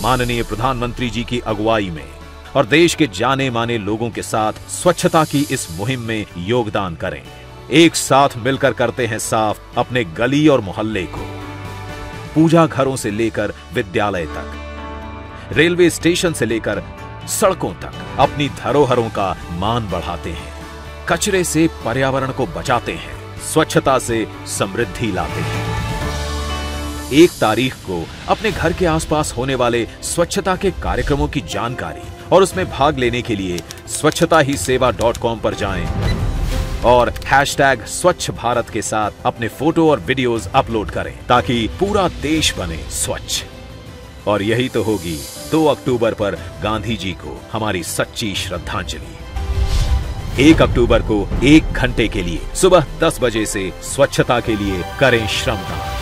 माननीय प्रधानमंत्री जी की अगुवाई में और देश के जाने माने लोगों के साथ स्वच्छता की इस मुहिम में योगदान करें। एक साथ मिलकर करते हैं साफ अपने गली और मोहल्ले को। पूजा घरों से लेकर विद्यालय तक, रेलवे स्टेशन से लेकर सड़कों तक अपनी धरोहरों का मान बढ़ाते हैं। कचरे से पर्यावरण को बचाते हैं, स्वच्छता से समृद्धि लाते हैं। 1 तारीख को अपने घर के आसपास होने वाले स्वच्छता के कार्यक्रमों की जानकारी और उसमें भाग लेने के लिए स्वच्छताहीसेवा.com पर जाएं और #स्वच्छ भारत के साथ अपने फोटो और वीडियोस अपलोड करें ताकि पूरा देश बने स्वच्छ। और यही तो होगी 2 अक्टूबर पर गांधी जी को हमारी सच्ची श्रद्धांजलि। 1 अक्टूबर को 1 घंटे के लिए सुबह 10 बजे से स्वच्छता के लिए करें श्रमदान।